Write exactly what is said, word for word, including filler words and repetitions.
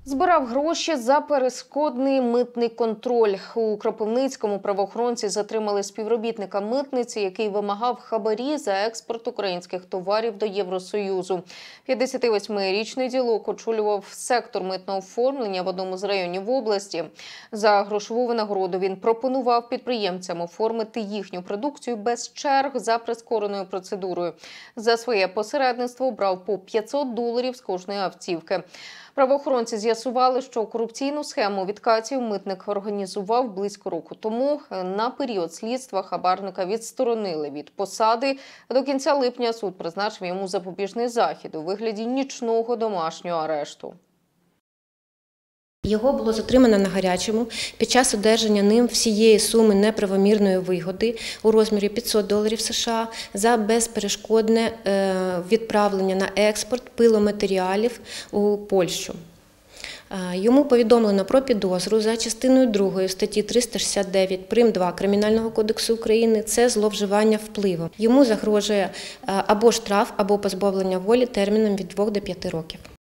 Збирав гроші за перешкодний митний контроль. У Кропивницькому правоохоронці затримали співробітника митниці, який вимагав хабарі за експорт українських товарів до Євросоюзу. п'ятдесятивосьмирічний ділок очолював сектор митного оформлення в одному з районів області. За грошову винагороду він пропонував підприємцям оформити їхню продукцію без черг за прискореною процедурою. За своє посередництво брав по п'ятсот доларів з кожної автівки. Правоохоронці з'ясували, що корупційну схему відкатів митник організував близько року тому. На період слідства хабарника відсторонили від посади. До кінця липня суд призначив йому запобіжний захід у вигляді нічного домашнього арешту. Його було затримано на гарячому під час одержання ним всієї суми неправомірної вигоди у розмірі п'ятсот доларів США за безперешкодне відправлення на експорт пиломатеріалів у Польщу. Йому повідомлено про підозру за частиною другої статті триста шістдесят дев'ять прим. два Кримінального кодексу України – це зловживання впливом. Йому загрожує або штраф, або позбавлення волі терміном від двох до п'яти років.